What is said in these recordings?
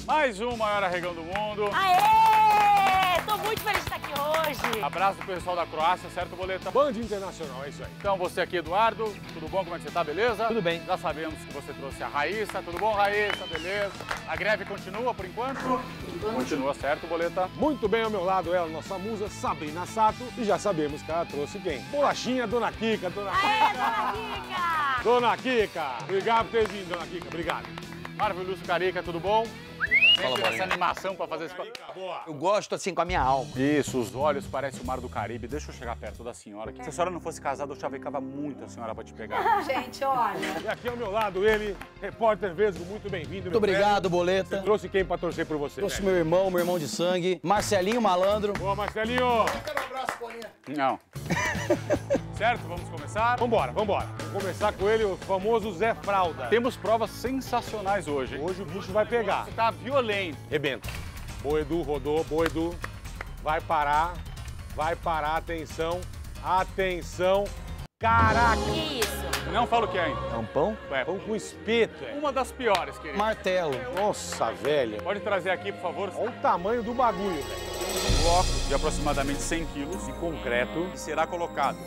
Mais um maior arregão do mundo. Aê! Tô muito feliz de estar aqui hoje. Abraço do pessoal da Croácia, certo, Boleta? Band Internacional, é isso aí. Então, você aqui, Eduardo, tudo bom? Como é que você tá, beleza? Tudo bem. Já sabemos que você trouxe a Raíssa. Tudo bom, Raíssa? Beleza? A greve continua por enquanto? Continua, certo, Boleta? Muito bem ao meu lado, ela, nossa musa, Sabrina Sato. E já sabemos que ela trouxe quem? Bolachinha, Dona Kika, Dona Aê, Kika. Dona Kika! Dona Kika. Obrigado por ter vindo, Dona Kika. Obrigado. Marvel Lúcio Carica, tudo bom? Sempre essa animação pra fazer esse... Boa. Eu gosto assim com a minha alma. Isso, os olhos parecem o mar do Caribe. Deixa eu chegar perto da senhora. Se a senhora não fosse casada, eu chavecava muito a senhora pra te pegar. Gente, olha. E aqui ao meu lado ele, repórter Vesgo, muito bem-vindo. Muito obrigado, Boleta. Trouxe quem pra torcer por você? Trouxe velho? meu irmão de sangue, Marcelinho Malandro. Boa, Marcelinho. Não. Certo? Vamos começar? Vambora. Vamos começar com ele, o famoso Zé Fralda. Temos provas sensacionais hoje. Hoje o bicho vai pegar. Você tá violento. Rebenta. Boa, Edu, rodou. Boa, Edu. Vai parar. Atenção. Atenção. Caraca. Que isso? Não falo o que é ainda. É um pão? É, Pão com espeto, é. uma das piores, querido. Martelo. Nossa, velho. Pode trazer aqui, por favor, Olha o tamanho do bagulho, velho. um bloco de aproximadamente 100 quilos De concreto. que será colocado.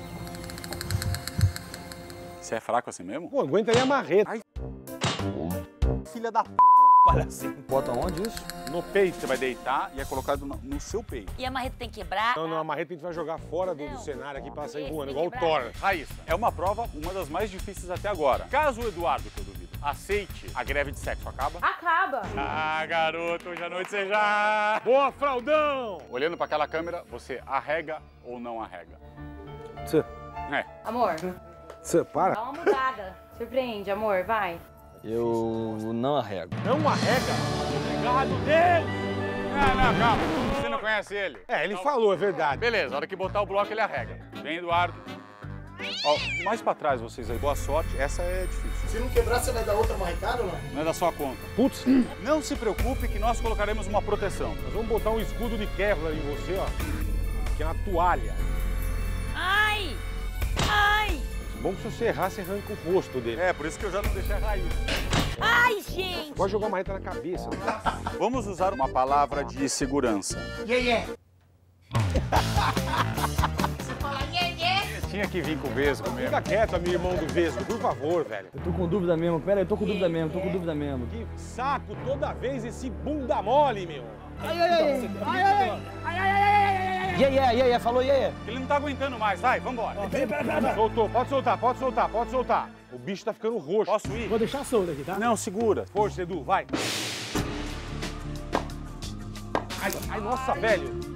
Você é fraco assim mesmo? Pô, aguenta aí a marreta. Ai. Filha da p... palhacinho. Bota onde isso? No peito. Você vai deitar e é colocado no seu peito. E a marreta tem que quebrar? Não, a marreta a gente vai jogar fora do Não. cenário aqui pra ela sair Esse voando, tem igual o que Thor. Raíssa, é uma prova, uma das mais difíceis até agora. Caso o Eduardo, que eu duvido, aceite, a greve de sexo acaba? Acaba. Ah, garoto, hoje à noite você já... Boa, Fraldão! Olhando para aquela câmera, você arrega ou não arrega? Tchê, É. Amor, para. dá uma mudada. Surpreende, amor, vai. Eu não arrego. Não arrega. Obrigado, Deus! Não, calma. Você não conhece ele? É, ele falou, é verdade. Beleza, a hora que botar o bloco, ele arrega. Vem, Eduardo. Ó, mais pra trás vocês aí. Boa sorte. Essa é difícil. Se não quebrar, você vai dar outra marretada ou não? Não é da sua conta. Putz, Não se preocupe que nós colocaremos uma proteção. nós vamos botar um escudo de Kevlar em você, ó. Que é uma toalha. Ai! Ai! Bom que se você errar, você arranca o rosto dele. É, por isso que eu já não deixei a raiz. Ai, gente! Pode jogar a marreta na cabeça. Né? Vamos usar uma palavra de segurança. Tinha que vir com o vesgo mesmo. Fica quieto, amigo irmão do Vesgo, por favor, velho. Eu tô com dúvida mesmo. Pera aí, eu tô com dúvida mesmo. Que saco toda vez esse bunda mole, meu. Yeah, falou yeah. Ele não tá aguentando mais. Vai, vambora. Soltou, pode soltar. O bicho tá ficando roxo. Posso ir? Vou deixar solto aqui, tá? Não, segura. Força, Edu, vai. Ai, nossa, velho.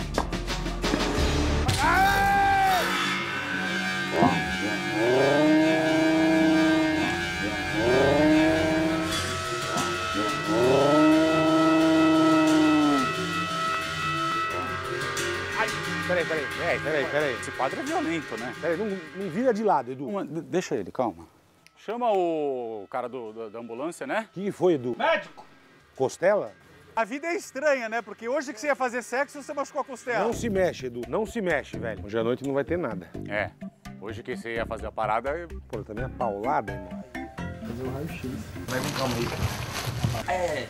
Peraí. Esse quadro é violento, né? Peraí, não vira de lado, Edu. O Deixa ele, calma. Chama o cara da ambulância, né? que foi, Edu? Médico! Costela? A vida é estranha, né? Porque hoje que você ia fazer sexo, você machucou a costela. Não se mexe, Edu. Não se mexe, velho. Hoje à noite não vai ter nada. É. Hoje que você ia fazer a parada... Pô, também a paulada, irmão. Fazer um raio-x. Vai com calma aí.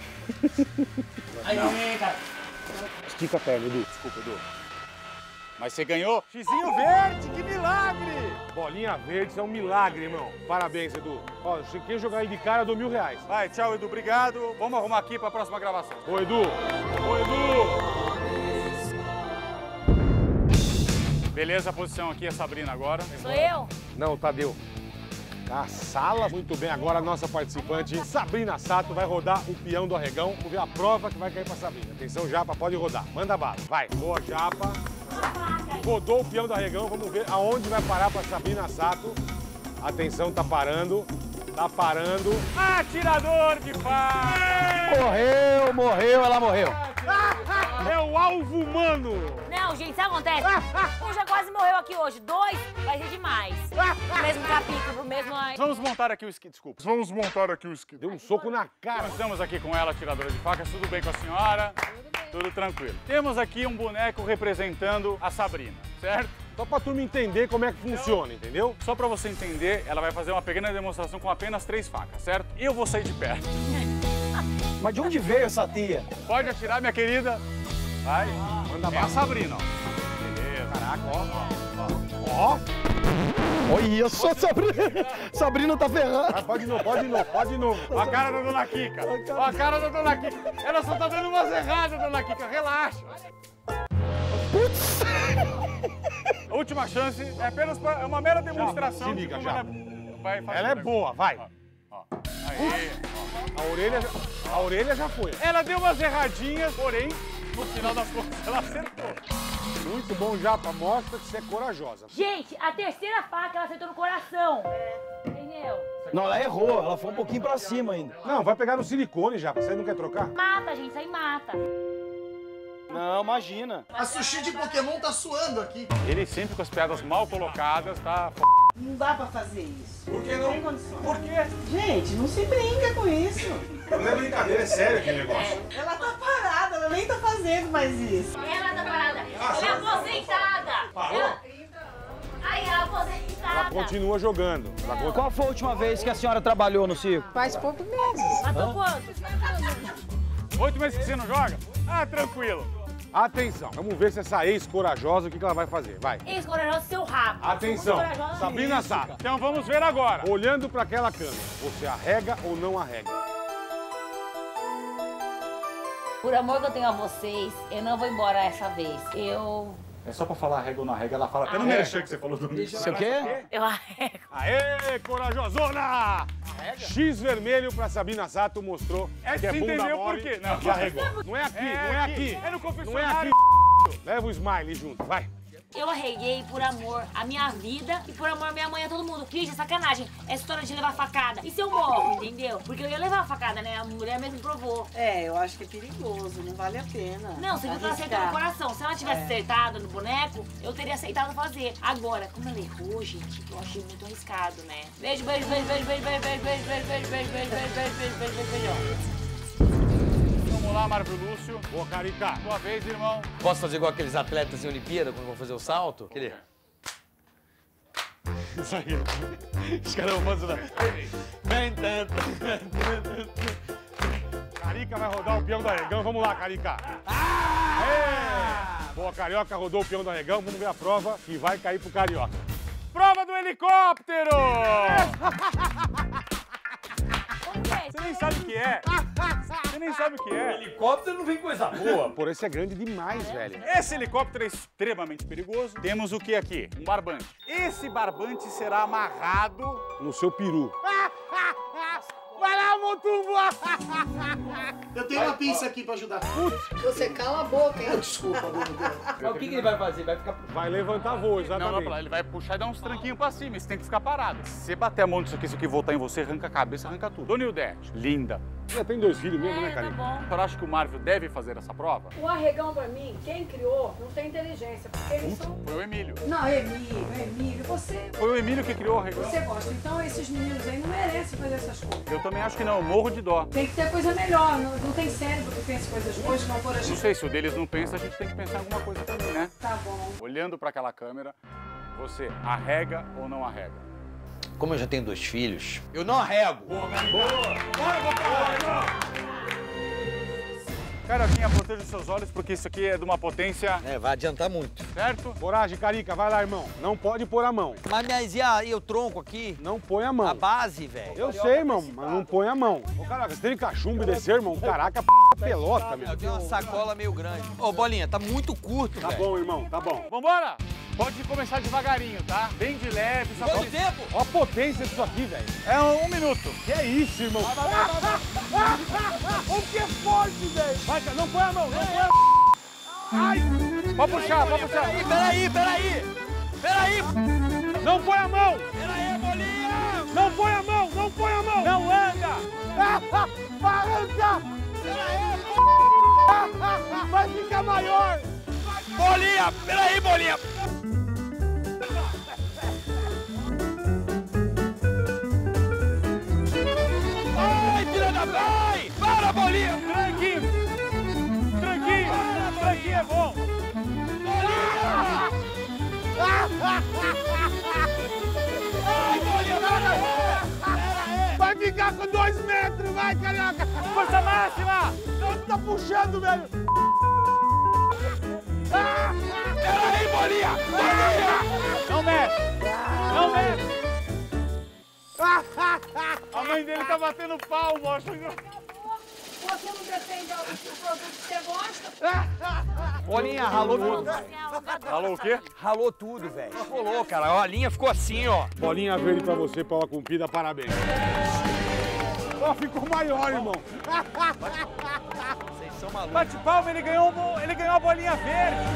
Aí, cara. Estica a perna, Edu. Desculpa, Edu. Mas você ganhou xizinho verde, que milagre! Bolinha verde, isso é um milagre, irmão. Parabéns, Edu. Ó, se quem jogar aí de cara, eu dou R$1.000. Vai, tchau, Edu, obrigado. Vamos arrumar aqui pra próxima gravação. Ô, Edu! Beleza, a posição aqui é Sabrina agora. Sou eu? Não, Tadeu. Na sala. Muito bem, agora a nossa participante, Sabrina Sato, vai rodar o peão do arregão. Vamos ver a prova que vai cair pra Sabrina. Atenção, Japa, pode rodar. Manda bala. Vai. Boa, Japa. Rodou o peão do arregão. Vamos ver aonde vai parar pra Sabrina Sato. Atenção, tá parando. Atirador de faca! Ela morreu. É o alvo humano. Não, gente, sabe o que acontece? Um já quase morreu aqui hoje. 2 vai ser demais. No mesmo capítulo, no mesmo... Vamos montar aqui o esqui. Desculpa. Vamos montar aqui o esqui. Deu um soco na cara. Nós estamos aqui com ela, atiradora de facas. Tudo bem com a senhora? Tudo tranquilo. Temos aqui um boneco representando a Sabrina, certo? Só pra turma entender como é que funciona, entendeu? Só pra você entender, ela vai fazer uma pequena demonstração com apenas 3 facas, certo? Eu vou sair de perto. Mas de onde veio essa teia? Pode atirar, minha querida. Vai. Manda É a bala. Sabrina, ó. Beleza. Caraca, ó. Olha só, Sabrina. Sabrina tá ferrando. Vai, pode de novo. Ó a cara da Dona Kika. Ó a cara da Dona Kika. Ela só tá dando umas erradas, Dona Kika. Relaxa. Putz. A última chance é apenas é uma mera demonstração Se liga, de já. Vai fazer Ela é um boa, vai. Ó. Aí. A orelha já foi. Ela deu umas erradinhas, porém, no final das contas, ela acertou. Muito bom, Japa. Mostra que você é corajosa. Gente, a terceira faca ela acertou no coração. Entendeu? Não, ela errou. Ela foi um pouquinho pra cima ainda. Não, vai pegar no silicone, Japa. Você não quer trocar? Mata, gente, isso aí mata. Não, imagina. A sushi de Pokémon tá suando aqui. Ele sempre com as piadas mal colocadas, tá? Não dá pra fazer isso. Por que não? Sem condições. Por quê? Gente, não se brinca com isso. Não é brincadeira, é sério aquele negócio. Ela tá parada, ela nem tá fazendo mais isso. Ela tá parada. Ela é aposentada. Ela... Ai, ela é aposentada. Ela continua jogando. Qual foi a última vez que a senhora trabalhou no circo? Faz poucos meses. Matou quanto? 8 meses que você não joga? Ah, tranquilo. Atenção, vamos ver se essa ex-corajosa, o que ela vai fazer. Vai. Ex-corajosa, seu rabo. Atenção, Ex-corajosa, Sabrina Sato, Então vamos ver agora. olhando para aquela câmera, você arrega ou não arrega? Por amor que eu tenho a vocês, eu não vou embora essa vez. É só pra falar rega ou não rega, ela fala até no merchan que você falou do bicho. Você o quê? Eu arrego. Aê, corajosona! X vermelho pra Sabrina Sato mostrou É que é você bunda entendeu mole por quê? Não. e arregou. Não é aqui, não é aqui. É no Não é confessionário. aqui. Leva o smile junto, vai. Eu arreguei por amor à minha vida e por amor à minha mãe e a todo mundo. Gente, é sacanagem. É história de levar facada. E se eu morro, entendeu? Porque eu ia levar a facada, né? A mulher mesmo provou. É, eu acho que é perigoso, não vale a pena. Não, você viu que ela acertou no coração. Se ela tivesse acertado no boneco, eu teria aceitado fazer. Agora, como ela errou, gente, eu achei muito arriscado, né? Beijo, beijo, beijo, beijo, beijo, beijo, beijo, beijo, beijo, beijo, beijo, beijo, beijo, beijo, beijo, beijo, beijo. Vamos lá, Marvio Lúcio. Boa, Carica. Sua vez, irmão. Posso fazer igual aqueles atletas em Olimpíada, quando vão fazer o salto? Aquele... Isso aí. Os caras vão fazer... Vem tanto. Carica vai rodar o peão do arregão. Vamos lá, Carica. Aê! Boa, Carioca rodou o peão do arregão. Vamos ver a prova que vai cair pro Carioca. Prova do helicóptero! Você nem sabe o que é. Você nem sabe o que é. Helicóptero não vem coisa boa. Por esse é grande demais, velho. Esse helicóptero é extremamente perigoso. Temos o que aqui? Um barbante. Esse barbante será amarrado... No seu peru. Vai lá, Motumbo! Eu tenho uma pinça aqui pra ajudar. Você cala a boca, hein? Desculpa, Mas o que ele vai fazer? Vai ficar... Vai levantar voo, Não, exatamente. não, ele vai puxar e dar uns tranquinhos pra cima. Você tem que ficar parado. Se você bater a mão nisso aqui voltar em você, arranca a cabeça, arranca tudo. Dona Ildete, linda. Você tem 2 filhos mesmo, né, Tá Carica? bom. Eu acho que o Marvio deve fazer essa prova. O arregão, pra mim, quem criou não tem inteligência, porque eles são... Foi o Emílio. Não, Emílio, você Foi o Emílio que criou o arregão. gosta. Então, esses meninos aí não merecem fazer essas coisas. Eu também acho que não, eu morro de dó. Tem que ter coisa melhor, não tem cérebro que pense coisas boas, não for as... Não sei, se o deles não pensa, a gente tem que pensar em alguma coisa também, né? Tá bom. Olhando pra aquela câmera, você arrega ou não arrega? Como eu já tenho 2 filhos, eu não arrego. Carioquinha, proteja os seus olhos, porque isso aqui é de uma potência, É, vai adiantar muito. certo? Coragem, Carica, vai lá, irmão. Não pode pôr a mão. Mas e o tronco aqui? Não põe a A mão. base, velho. Eu sei, irmão, mas não põe a mão. Ô, caraca, você teve cachumbo e descer, irmão? Caraca, pelota, meu. Eu tenho uma sacola meio grande. Ô, Bolinha, tá muito curto, Tá velho. bom, irmão, tá bom. Vambora! Pode começar devagarinho, tá? Bem de leve, só Quanto pra... tempo? Ó a potência disso aqui, velho. É 1 minuto. Que é isso, irmão? O que é forte, velho. Vai, cara, não põe a mão, não põe a mão. Ai! Pode puxar, pode puxar. Peraí! Não põe a mão. Peraí, Bolinha! Não põe a mão, não põe a mão. Não anda! Arranca. Vai ficar maior. Bolinha! Peraí, Bolinha! Ai, filha da... Vai! Para, Bolinha! Tranquinho! Tranquinho! Tranquinho é bom! Ai, Bolinha, para! Vai ficar com 2 metros, vai, Carioca. Força máxima! tá puxando, velho. Peraí, Bolinha! Bolinha! Não mexe! Não mexe! A mãe dele tá batendo palmo, acho que... Você não defende o produto que você gosta? Bolinha, ralou tudo. Falou o quê? Ralou tudo, velho. Rolou, cara. Ó, a linha ficou assim, ó. Bolinha verde pra você, Paula Cumprida, parabéns. Ó, ficou maior, irmão. Vocês são malucos. Bate palma, ele ganhou a bolinha verde.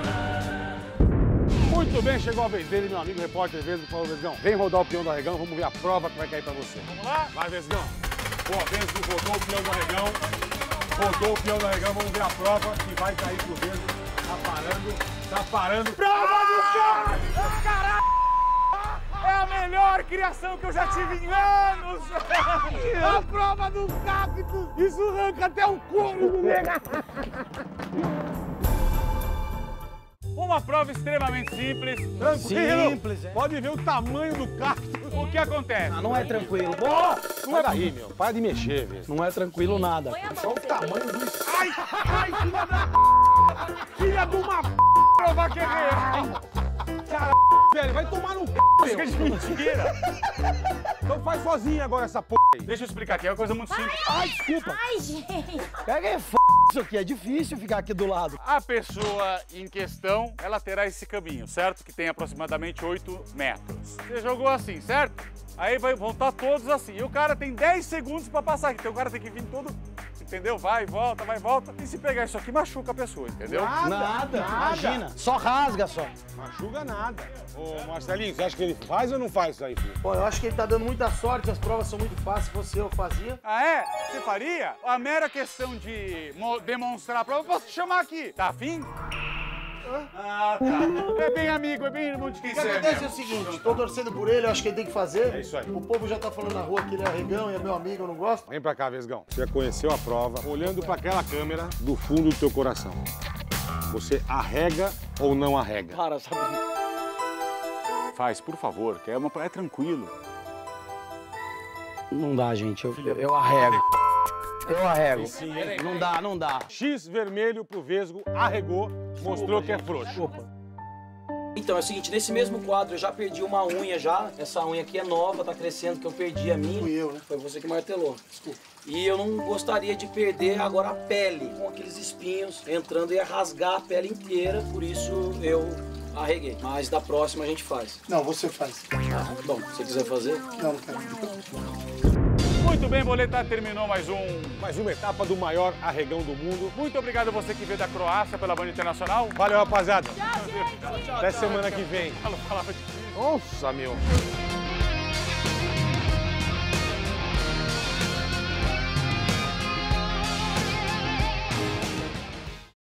Muito bem, chegou a vez dele, meu amigo repórter Vesgo. Falou, Vesgão, vem rodar o peão do arregão, vamos ver a prova que vai cair pra você. Vamos lá? Vai, Vesgão. Boa, Vesgo rodou o peão do arregão. Rodou o peão do arregão, vamos ver a prova que vai cair pro Vesgo. Tá parando. Prova do cara! Caralho! É a melhor criação que eu já tive em anos! A prova dos cactos! Isso arranca até o couro do nega! Uma prova extremamente simples, tranquilo. Simples, é. Pode ver o tamanho do cacto. O que acontece? Ah, não é tranquilo. Não é daí, meu. Para de mexer, velho. Não é tranquilo nada. Olha o tamanho do... Ai, filha da... Filha de uma... Provar que é real. Velho, vai tomar no c, Isso é de mentira. Então faz sozinho agora essa p aí. Deixa eu explicar aqui, é uma coisa muito simples. Ai, desculpa. Ai, gente. Pega aí, isso aqui. É difícil ficar aqui do lado. A pessoa em questão, ela terá esse caminho, certo? Que tem aproximadamente 8 metros. Você jogou assim, certo? Aí vão estar todos assim. E o cara tem 10 segundos pra passar aqui. Então o cara tem que vir todo... Entendeu? Vai e volta, vai e volta. E se pegar isso aqui, machuca a pessoa, entendeu? Nada. Imagina. Só rasga, só. Machuca nada. Ô, Marcelinho, você acha que ele faz ou não faz isso aí, filho? Pô, eu acho que ele tá dando muita sorte, as provas são muito fáceis. Se fosse eu fazia. Ah, é? Você faria? A mera questão de demonstrar a prova, eu posso te chamar aqui. Tá afim? Ah, tá. É bem amigo, é bem irmão de quem O que você é acontece é o mesmo. seguinte, tô torcendo por ele, eu acho que ele tem que fazer. É isso aí. O povo já tá falando na rua que ele é arregão e é meu amigo, eu não gosto. Vem pra cá, Vesgão. Você já conheceu a prova, olhando pra aquela câmera do fundo do teu coração. Você arrega ou não arrega? Para, sabe? Faz, por favor, que é tranquilo. Não dá, gente. Eu arrego. Eu arrego. Sim, Não dá, não dá. X vermelho pro Vesgo, arregou, mostrou que é frouxo. Então, é o seguinte, nesse mesmo quadro eu já perdi uma unha já. Essa unha aqui é nova, tá crescendo, que eu perdi a minha. Fui eu, né? Foi você que martelou, desculpa. E eu não gostaria de perder agora a pele, com aqueles espinhos entrando, ia rasgar a pele inteira, por isso eu arreguei. Mas da próxima a gente faz. Não, você faz. Ah, bom, se você quiser fazer. Não, não quero. Muito bem, Boleta, terminou mais uma etapa do maior arregão do mundo. Muito obrigado a você que veio da Croácia pela Band Internacional. Valeu, rapaziada. Tchau, gente. Até semana que vem. Falava difícil. Nossa, meu.